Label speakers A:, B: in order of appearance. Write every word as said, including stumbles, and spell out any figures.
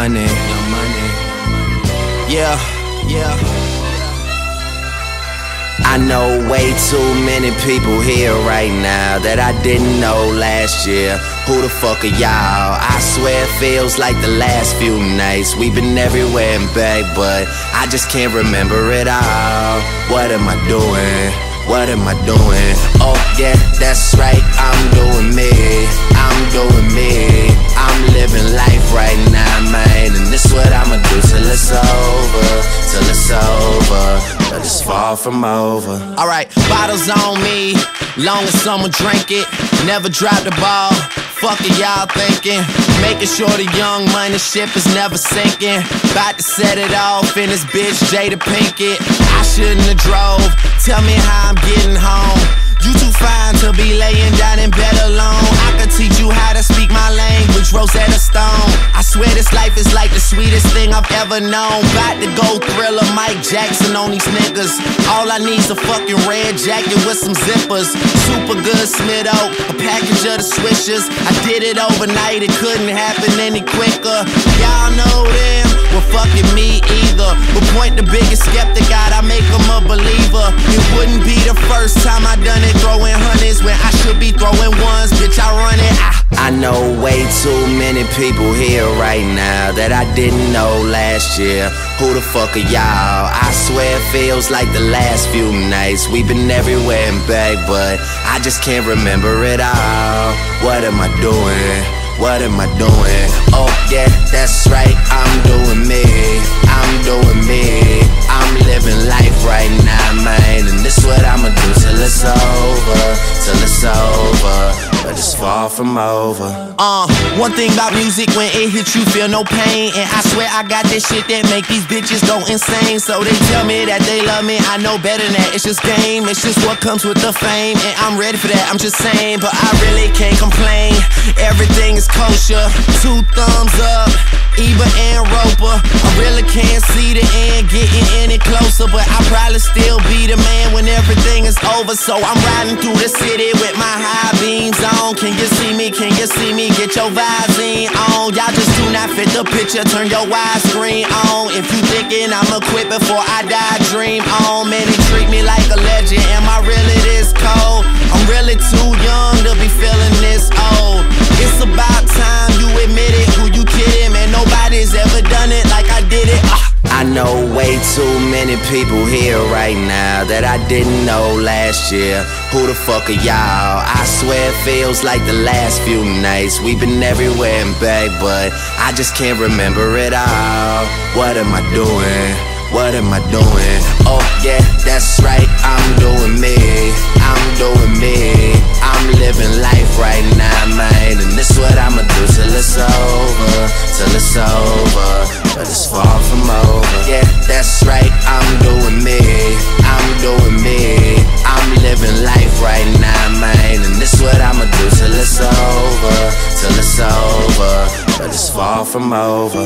A: money, young money. Yeah, yeah. I know way too many people here right now that I didn't know last year. Who the fuck are y'all? I swear it feels like the last few nights. We've been everywhere and back, but I just can't remember it all. What am I doing? What am I doing? Oh yeah, that's right, I'm doing me. I'm doing me. I'm living life right now, man. And this what I'ma do till it's over. Till it's over. But it's far from over. Alright, bottles on me. Long as someone drink it. Never drop the ball. Fuck it, y'all thinking. Making sure the young money ship is never sinking. About to set it off in this bitch Jada Pinkett. I shouldn't have drove. Tell me how I'm getting home. You too fine to be laying down in bed alone. I could teach you how to speak my language, Rosetta Stone. I swear this life is like the sweetest thing I've ever known. About to go Thriller, Mike Jackson on these niggas. All I need's a fucking red jacket with some zippers. Super good Smith Oak, a package of the swishers. I did it overnight, it couldn't happen any quicker. Y'all know them, well fucking me either. But point the biggest skeptic out, I make him a believer. It wouldn't be the first time I done it, throwing hundreds when I should be throwing ones. Bitch, I run it. I, I know way too many people here right now that I didn't know last year. Who the fuck are y'all? I swear it feels like the last few nights. We've been everywhere and back, but I just can't remember it all. What am I doing? What am I doing? Oh yeah, that's right, I'm doing me. I'm doing me. I'm living life right now, man. And this what I'ma do till it's over. Till it's over. But it's far from over. Uh, one thing about music, when it hits you feel no pain. And I swear I got this shit that make these bitches go insane. So they tell me that they love me, I know better than that. It's just game, it's just what comes with the fame. And I'm ready for that, I'm just saying. But I really can't complain. Everything is kosher, two thumbs up, Eber and Roper. I really can't see the end getting any closer, but I'll probably still be the man when everything is over. So I'm riding through the city with my high beams on. Can you see me? Can you see me? Get your Visine on. Y'all just do not fit the picture, turn your widescreen on. If you thinking I'ma quit before I die, dream on. Man, they treat me like a legend. Am I really this cold? I'm really too young to be feeling this old. It's about time you admit it. Who you kidding, man? Nobody's ever done it like I did it. uh. I know way too many people here right now that I didn't know last year. Who the fuck are y'all? I swear it feels like the last few nights. We've been everywhere and back, but I just can't remember it all. What am I doing? What am I doing? Oh yeah, that's right, I'm doing me. I'm doing me. I'm living life right now, man. And this what I'ma do till it's over. Till it's over. But it's far from over. Yeah, that's right, I'm doing me. I'm doing me. I'm living life right now, man. And this what I'ma do till it's over. Till it's over. But it's far from over.